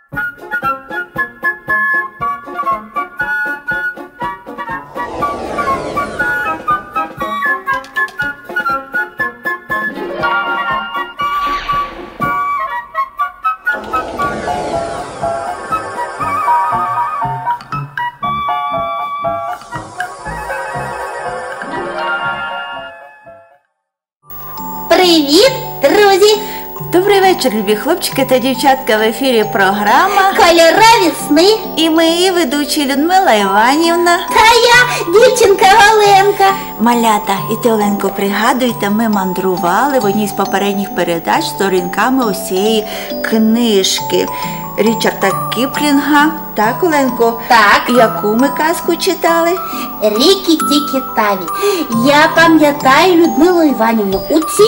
Привіт, друзі! Добрий вечір, любі хлопчики та дівчатка. В ефірі програма Кольорові сни. І ми її ведучі Людмила Іванівна Та я, дівчинка Оленка. Малята, і ти, Оленко, пригадуйте, ми мандрували в одній з попередніх передач сторінками усієї книжки Річарда Кіплінга. Так, Оленко? Так. Яку ми казку читали? Рікі-тікі-таві. Я пам'ятаю, Людмилу Іванівну,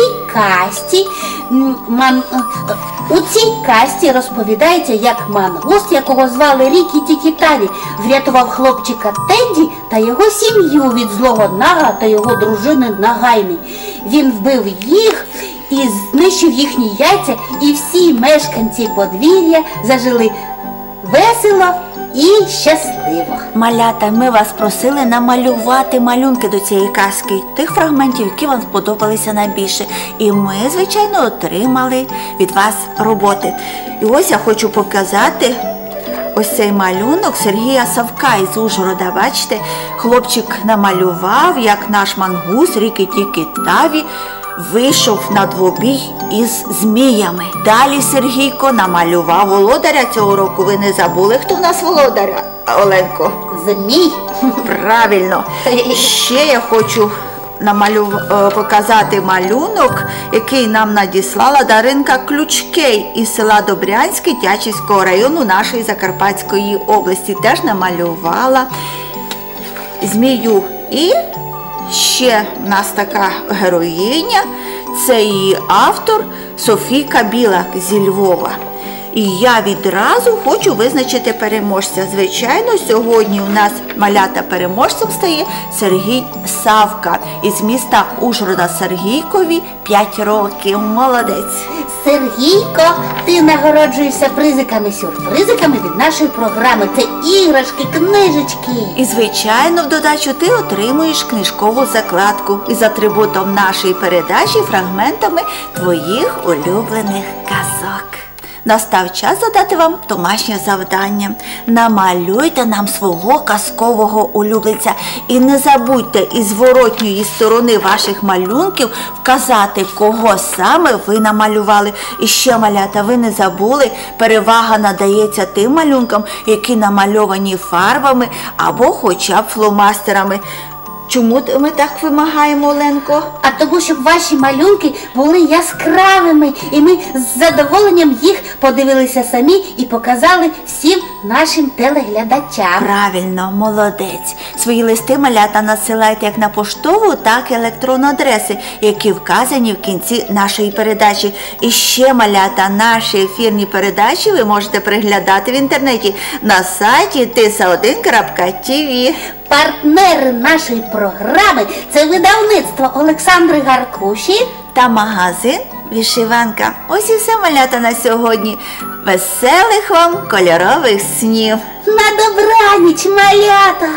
у цій касті розповідається, як мангуст, якого звали Рікі-тікі-таві, врятував хлопчика Тедді та його сім'ю від злого Нага та його дружини Нагайни. Він вбив їх і знищив їхні яйця, і всі мешканці подвір'я зажили весело і щасливо. Малята, ми вас просили намалювати малюнки до цієї казки, тих фрагментів, які вам сподобалися найбільше. І ми, звичайно, отримали від вас роботи. І ось я хочу показати ось цей малюнок Сергія Савка із Ужгорода. Бачите, хлопчик намалював, як наш мангус Рікі-тікі-таві вийшов на двобій із зміями. Далі Сергійко намалював володаря цього року. Ви не забули, хто в нас володаря, Оленко? Змій. Правильно. Ще я хочу показати малюнок, який нам надіслала Даринка Ключкей із села Добрянське Тячівського району нашої Закарпатської області. Теж намалювала змію. І ще в нас така героїня, це її автор Софійка Білак зі Львова. І я відразу хочу визначити переможця. Звичайно, сьогодні у нас малята переможцем стає Сергій Савка із міста Ужгорода. Сергійкові 5 років. Молодець. Сергійко, ти нагороджуєшся призиками-сюрпризиками від нашої програми. Це іграшки, книжечки. І, звичайно, в додачу ти отримуєш книжкову закладку із атрибутом нашої передачі, фрагментами твоїх улюблених казок. Настав час задати вам домашнє завдання. Намалюйте нам свого казкового улюбленця. І не забудьте із зворотньої сторони ваших малюнків вказати, кого саме ви намалювали. І ще, малята, ви не забули, перевага надається тим малюнкам, які намальовані фарбами або хоча б фломастерами. Чому ми так вимагаємо, Оленко? А тому, щоб ваші малюнки були яскравими, і ми з задоволенням їх подивилися самі і показали всім нашим телеглядачам. Правильно, молодець. Свої листи, малята, надсилайте як на поштову, так і електронні адреси, які вказані в кінці нашої передачі. І ще, малята, наші ефірні передачі ви можете переглядати в інтернеті на сайті tisa1.tv. Партнери нашої програми – це видавництво Олександри Гаркуші та магазин «Вишиванка». Ось і все, малята, на сьогодні. Веселих вам кольорових снів! На добраніч, малята!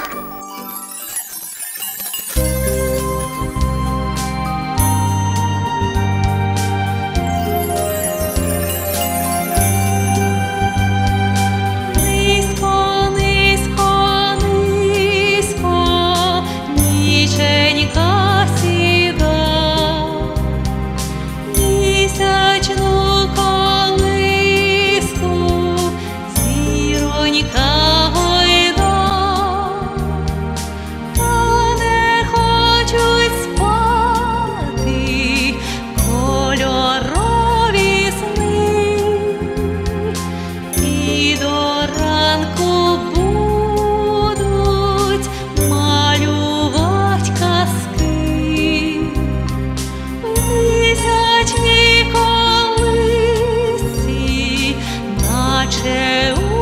Наче